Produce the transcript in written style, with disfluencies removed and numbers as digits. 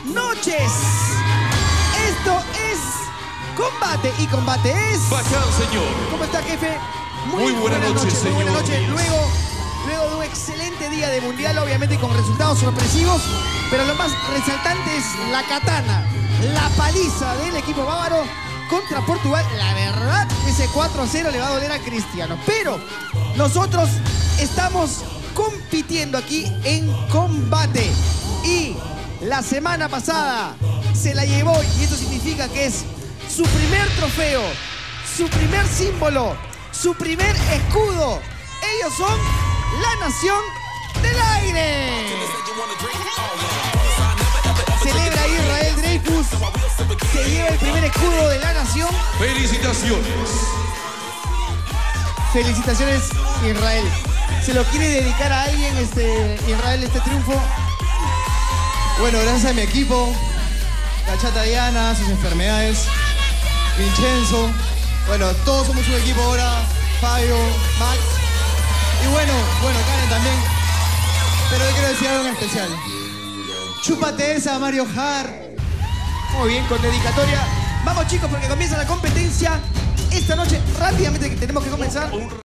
noches. Esto es Combate y Combate es... Bacán, señor. ¿Cómo está, jefe? Muy buenas noches, señor. Muy buenas noches. Luego de un excelente día de Mundial, obviamente con resultados sorpresivos, pero lo más resaltante es la katana, la paliza del equipo bávaro contra Portugal. La verdad, ese 4-0 le va a doler a Cristiano. Pero nosotros estamos compitiendo aquí en combate. Y la semana pasada se la llevó, y esto significa que es su primer trofeo, su primer símbolo, su primer escudo. Ellos son la Nación del Aire. Celebra Israel Dreyfus, se lleva el primer escudo de la nación. Felicitaciones. Felicitaciones, Israel. ¿Se lo quiere dedicar a alguien, Israel, este triunfo? Bueno, gracias a mi equipo, la chata Diana, sus enfermedades, Vincenzo. Bueno, todos somos un equipo ahora, Fabio, Max. Y bueno, Karen también. Pero yo quiero decir algo en especial. Chúpate esa, Mario Hart. Muy bien, con dedicatoria. Vamos, chicos, porque comienza la competencia esta noche. Rápidamente, que tenemos que comenzar.